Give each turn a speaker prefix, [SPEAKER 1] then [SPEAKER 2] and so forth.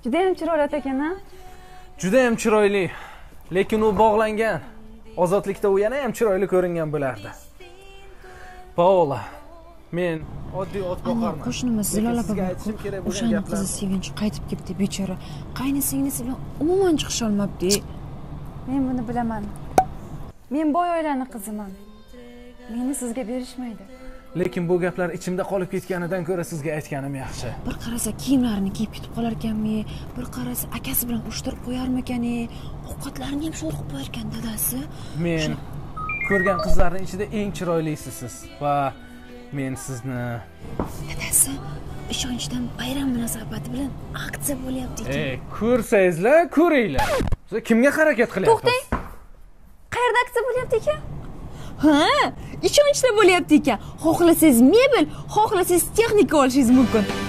[SPEAKER 1] Juda ham chiroyli ekan-a?
[SPEAKER 2] Juda ham chiroyli. Lekin u bog'langan. Ozodlikda u yana ham chiroyli ko'ringan bo'lardi. Paola, men oddiy ot boqarman.
[SPEAKER 3] Qo'shnimiz Zilola bobo o'shaning qizi Sevinch qaytib keldi, bechora. Qayni singlisi bilan umuman chiqisha olmabdi.
[SPEAKER 1] Men buni bilaman. Men boy oilaning qiziman. Meni sizga berishmaydi.
[SPEAKER 2] Lekin bu gaplar ichimda qolib ketganidan ko'ra sizga aytganim yaxshi.
[SPEAKER 3] Bir qarasa kiyimlarini kiyib ketib qolar ekanmi, bir qarasa akasi bilan ushtirib qo'yarmikan-e, ovqatlarini ham sho'r qilib qo'yar ekan dadasi.
[SPEAKER 2] Men ko'rgan qizlarning ichida eng chiroylisiz va men sizni
[SPEAKER 3] dadasi ishonchdan bayram munosabati bilan aksiya bo'lyapti ekan.
[SPEAKER 2] Ko'rsangizlar, ko'ringlar. Siz kimga harakat qilyapsiz?
[SPEAKER 1] To'xtang. Qayerda aksiya bo'lyapti ekan?
[SPEAKER 3] Ha, ishonchda bo'lyapti ekan. Xohlasangiz mebel, xohlasangiz texnika olishingiz mumkin.